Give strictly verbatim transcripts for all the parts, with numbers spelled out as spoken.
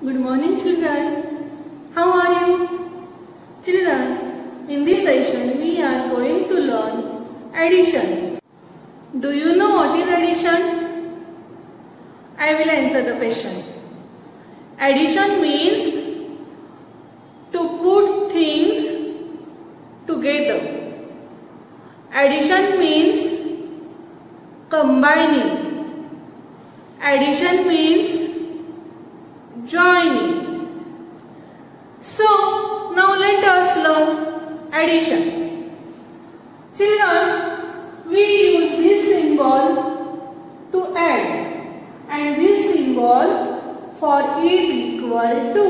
Good morning children. How are you? Children, in this session we are going to learn addition. Do you know what is addition? I will answer the question. Addition means to put things together. Addition means combining. Addition means joining. So, now let us learn addition. Children, we use this symbol to add and this symbol for is equal to.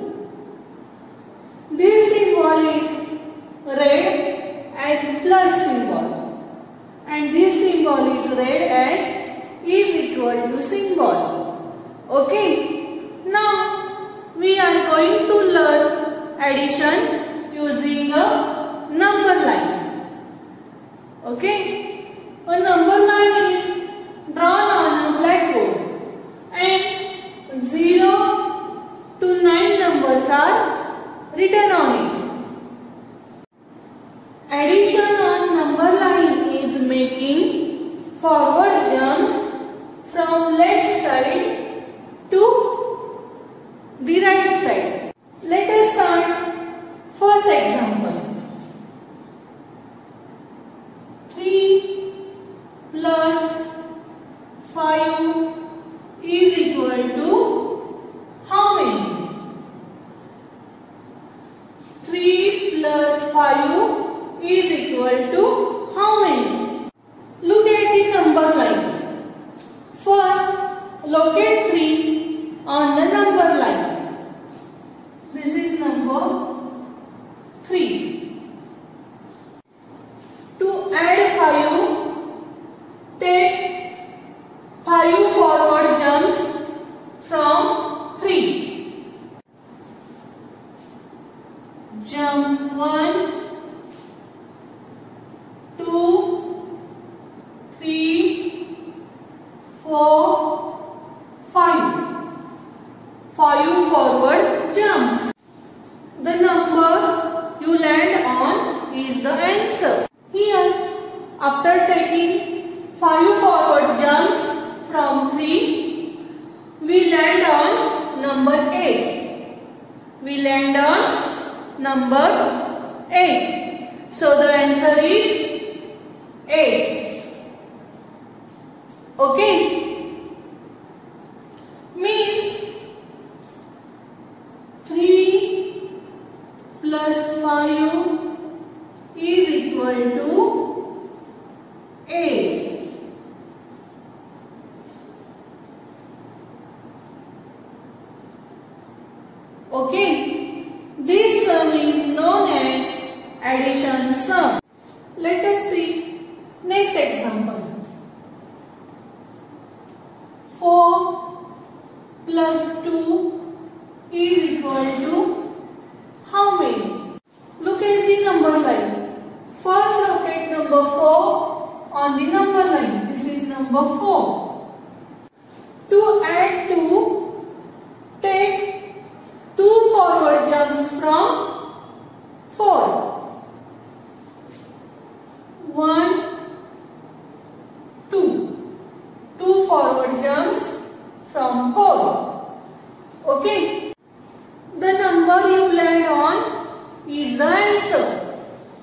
This symbol is read as plus symbol and this symbol is read as is equal to symbol. Okay. Now we are going to learn addition using a number line. Okay. A number line is drawn on a blackboard and zero to nine numbers are written on it. Addition on number line is making forward jumps from left side to the right side. Let us start first example. three plus five is equal to how many? three plus five is equal to how many? Look at the number line. First, locate three on the number line. This is number three. To add five, take five forward jumps from three. Jump one, two, three, four, five. Five forward jumps. The number you land on is the answer. Here, after taking five forward jumps from three, we land on number eight. We land on number eight. So the answer is eight. Okay. Means three plus five is equal to eight. Okay. This sum is known as addition sum. Let us see next example. four plus two is equal to how many? Look at the number line. First locate number four on the number line. This is number four. To add two, take two forward jumps from four. one, two. Two forward jumps from four. Okay. The number you land on is the answer.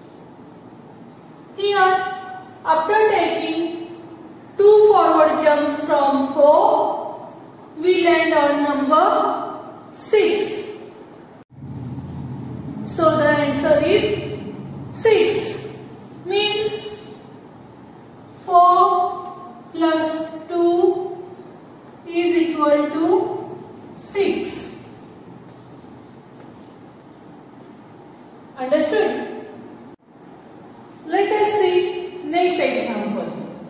Here, after taking two forward jumps from four, we land on number six. So the answer is six. Means four plus two is equal to six. Understood? Let us see next example.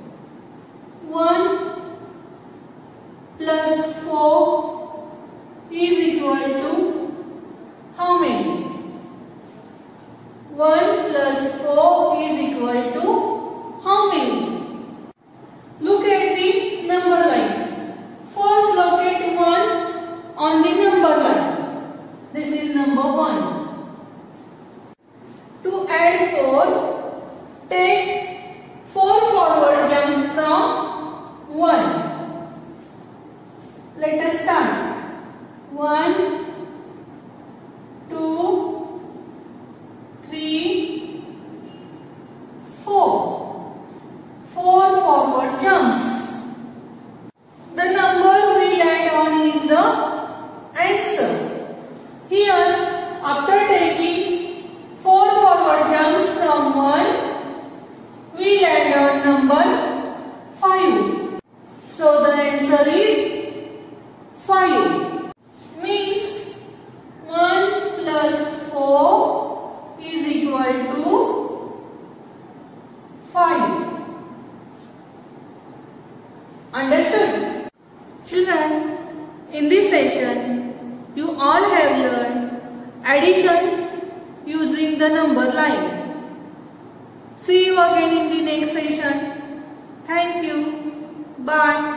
one plus four is equal to how many? one plus four is equal to how many? Look at the number line. First locate one on the number number line. This is number one. To add four, take four forward jumps from one. Let us start. one, two, three, four. Four forward jumps. The number we land on is the answer. Here, after taking four forward jumps from one, we land on number five. So the answer is five. Means one plus four is equal to five. Understood? Children, in this session, you all have learned addition using the number line. See you again in the next session. Thank you. Bye.